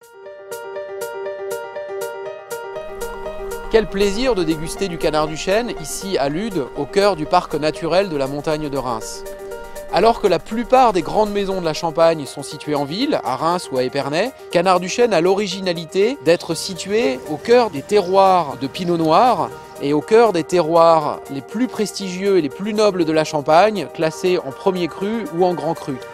Quel plaisir de déguster du canard du chêne ici à Lude, au cœur du parc naturel de la montagne de Reims. Alors que la plupart des grandes maisons de la Champagne sont situées en ville, à Reims ou à Épernay, Canard du Chêne a l'originalité d'être situé au cœur des terroirs de Pinot Noir et au cœur des terroirs les plus prestigieux et les plus nobles de la Champagne, classés en premier cru ou en grand cru.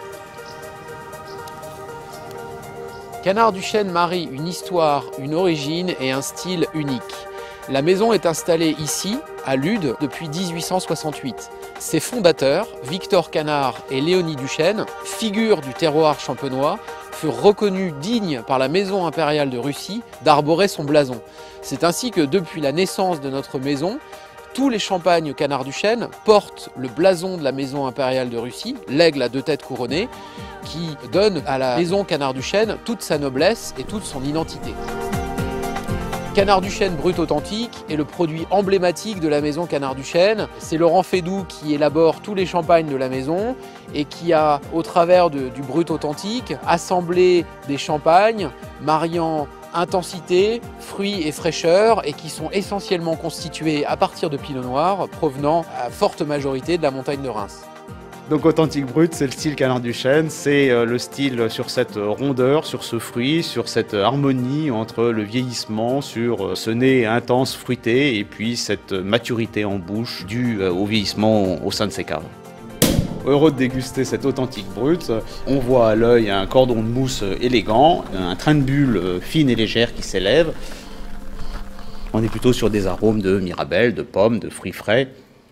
Canard du Chêne marie une histoire, une origine et un style unique. La maison est installée ici, à Lude, depuis 1868. Ses fondateurs, Victor Canard et Léonie Duchesne, figures du terroir champenois, furent reconnus dignes par la maison impériale de Russie d'arborer son blason. C'est ainsi que depuis la naissance de notre maison, tous les champagnes Canard du Chêne portent le blason de la maison impériale de Russie, l'aigle à 2 têtes couronnées, qui donne à la maison Canard du Chêne toute sa noblesse et toute son identité. Canard du Chêne brut authentique est le produit emblématique de la maison Canard du Chêne. C'est Laurent Fédoux qui élabore tous les champagnes de la maison et qui a, au travers du brut authentique, assemblé des champagnes mariant intensité, fruits et fraîcheur et qui sont essentiellement constitués à partir de Pinot Noir provenant à forte majorité de la montagne de Reims. Donc authentique brut, c'est le style Canard du Chêne, c'est le style sur cette rondeur, sur ce fruit, sur cette harmonie entre le vieillissement, sur ce nez intense fruité et puis cette maturité en bouche due au vieillissement au sein de ces caves. Heureux de déguster cet authentique brut, on voit à l'œil un cordon de mousse élégant, un train de bulles fine et légère qui s'élève. On est plutôt sur des arômes de mirabelle, de pommes, de fruits frais.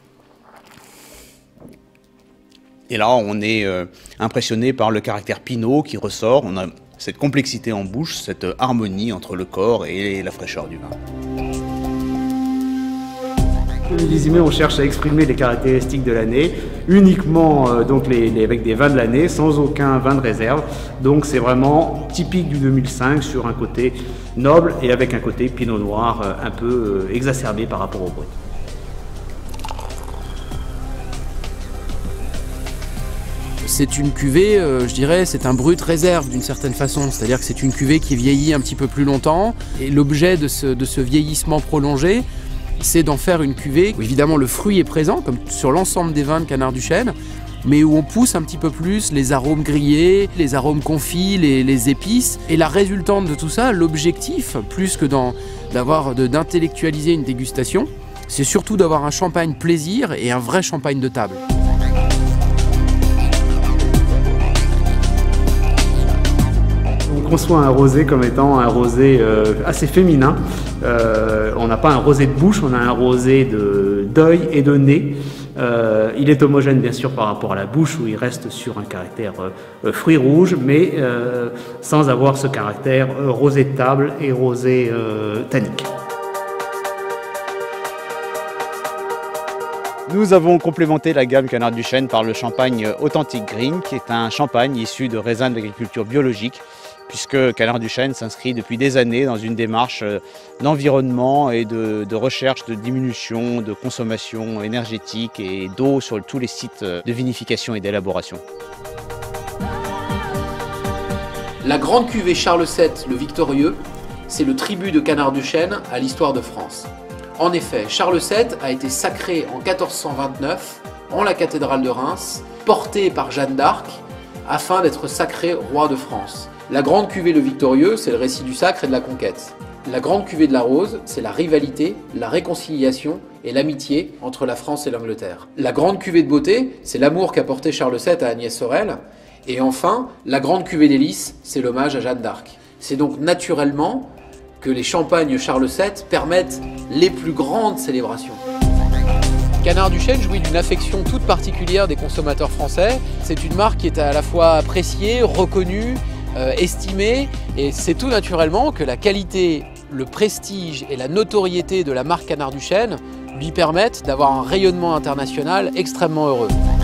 Et là, on est impressionné par le caractère pinot qui ressort. On a cette complexité en bouche, cette harmonie entre le corps et la fraîcheur du vin. Millésime, on cherche à exprimer les caractéristiques de l'année, uniquement avec des vins de l'année, sans aucun vin de réserve. Donc c'est vraiment typique du 2005 sur un côté noble et avec un côté pinot noir un peu exacerbé par rapport au brut. C'est une cuvée, je dirais, c'est un brut réserve d'une certaine façon, c'est-à-dire que c'est une cuvée qui vieillit un petit peu plus longtemps et l'objet de ce vieillissement prolongé, c'est d'en faire une cuvée où évidemment le fruit est présent, comme sur l'ensemble des vins de Canard du Chêne, mais où on pousse un petit peu plus les arômes grillés, les arômes confits, les épices. Et la résultante de tout ça, l'objectif, plus que d'intellectualiser une dégustation, c'est surtout d'avoir un champagne plaisir et un vrai champagne de table. On conçoit un rosé comme étant un rosé assez féminin. On n'a pas un rosé de bouche, on a un rosé d'œil et de nez. Il est homogène bien sûr par rapport à la bouche où il reste sur un caractère fruit rouge, mais sans avoir ce caractère rosé de table et rosé tannique. Nous avons complémenté la gamme Canard du Chêne par le champagne Authentic Green, qui est un champagne issu de raisins de l'agriculture biologique, puisque Canard du Chêne s'inscrit depuis des années dans une démarche d'environnement et de recherche de diminution de consommation énergétique et d'eau sur tous les sites de vinification et d'élaboration. La grande cuvée Charles VII, le Victorieux, c'est le tribut de Canard du Chêne à l'histoire de France. En effet, Charles VII a été sacré en 1429 en la cathédrale de Reims, porté par Jeanne d'Arc, afin d'être sacré roi de France. La grande cuvée Le Victorieux, c'est le récit du sacre et de la conquête. La grande cuvée de la Rose, c'est la rivalité, la réconciliation et l'amitié entre la France et l'Angleterre. La grande cuvée de beauté, c'est l'amour qu'a porté Charles VII à Agnès Sorel. Et enfin, la grande cuvée des lys, c'est l'hommage à Jeanne d'Arc. C'est donc naturellement que les champagnes Charles VII permettent les plus grandes célébrations. Canard du Chêne jouit d'une affection toute particulière des consommateurs français. C'est une marque qui est à la fois appréciée, reconnue, estimée, et c'est tout naturellement que la qualité, le prestige et la notoriété de la marque Canard du Chêne lui permettent d'avoir un rayonnement international extrêmement heureux.